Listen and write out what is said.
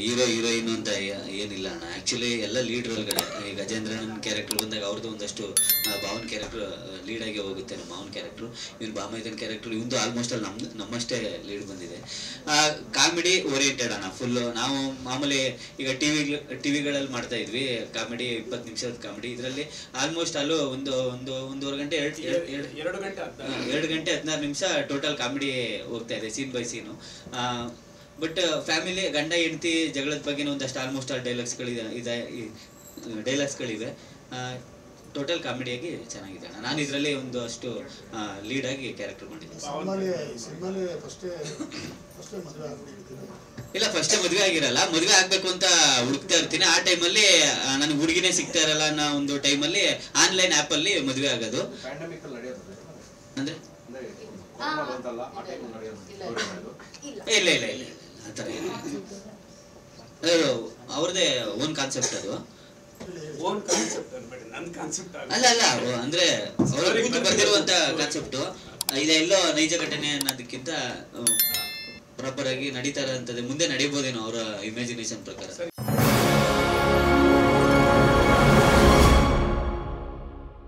Hero heroine ಅಂತ ಏನಿಲ್ಲ ಅಣ್ಣ. ಆ್ಯಕ್ಚುಲಿ ಎಲ್ಲ ಲೀಡ್ ರೋಲ್ಗಳೇ. ಈ ಗಜೇಂದ್ರನ್ ಕ್ಯಾರೆಕ್ಟರ್ ಬಂದಾಗ ಅವ್ರದ್ದು ಒಂದಷ್ಟು ಭಾವನ್ ಕ್ಯಾರೆಕ್ಟರ್ ಲೀಡಾಗಿ ಹೋಗುತ್ತೆ. ನಮ್ಮ ಮಾವನ ಕ್ಯಾರೆಕ್ಟ್ರು, ಇವ್ನು ಬಾಮೈದನ್ ಕ್ಯಾರೆಕ್ಟ್ರು, ಇವಂದು ಆಲ್ಮೋಸ್ಟ್ ಅಲ್ಲಿ ನಮ್ಮಷ್ಟೇ ಲೀಡ್ ಬಂದಿದೆ. ಕಾಮಿಡಿ ಓರಿಯೆಂಟೆಡ್ ಅಣ್ಣ ಫುಲ್ಲು. ನಾವು ಮಾಮೂಲಿ ಈಗ ಟಿವಿಗಳಲ್ಲಿ ಮಾಡ್ತಾ ಇದ್ವಿ ಕಾಮಿಡಿ, 20 ನಿಮಿಷದ ಕಾಮಿಡಿ. ಇದರಲ್ಲಿ ಆಲ್ಮೋಸ್ಟ್ ಅಲ್ಲೂ ಒಂದೂವರೆ ಗಂಟೆ 2 ಗಂಟೆ 16 ನಿಮಿಷ ಟೋಟಲ್ ಕಾಮಿಡಿ ಹೋಗ್ತಾ ಇದೆ, scene by scene. But family ಗಂಡ ಹೆಂಡತಿ ಜಗಳದ ಬಗ್ಗೆ ಒಂದಷ್ಟು ಆಲ್ಮೋಸ್ಟ್ ಡೈಲಾಗ್ಸ್ಗಳಿವೆ. ಟೋಟಲ್ ಕಾಮಿಡಿಯಾಗಿ ಚೆನ್ನಾಗಿದೆ ಅಣ್ಣ. ನಾನು ಇದರಲ್ಲಿ ಒಂದಷ್ಟು ಲೀಡ್ ಆಗಿ ಕ್ಯಾರೆಕ್ಟರ್ ಮಾಡಿದ್ದೀನಿ. ಇಲ್ಲ, ಫಸ್ಟೇ ಮದುವೆ ಆಗಿರಲ್ಲ. ಮದುವೆ ಆಗ್ಬೇಕು ಅಂತ ಹುಡುಕ್ತಾ ಇರ್ತೀನಿ. ಆ ಟೈಮಲ್ಲಿ ನನಗೆ ಹುಡುಗಿನೇ ಸಿಗ್ತಾ ಇರಲ್ಲ ಅನ್ನೋ ಒಂದು ಟೈಮಲ್ಲಿ ಆನ್ಲೈನ್ ಆ್ಯಪಲ್ಲಿ ಮದುವೆ ಆಗೋದು. ಅಂದ್ರೆ ಇಲ್ಲ ಇಲ್ಲ ಇಲ್ಲ ಆ ಥರ ಇಲ್ಲ, ಅವ್ರದ್ದೇ ಓನ್ ಕಾನ್ಸೆಪ್ಟ್ ಅದು. ಅಲ್ಲ ಅಲ್ಲ, ಅಂದ್ರೆ ಅವ್ರು ಬರ್ದಿರುವಂತ ಕಾನ್ಸೆಪ್ಟು. ಇದೆಲ್ಲೋ ನೈಜ ಘಟನೆ ಅನ್ನೋದಕ್ಕಿಂತ ಪ್ರಾಪರ್ ಆಗಿ ನಡೀತಾ ಇರೋಂಥದ್ದು. ಮುಂದೆ ನಡೀಬೋದೇನೋ ಅವರ ಇಮ್ಯಾಜಿನೇಷನ್ ಪ್ರಕಾರ.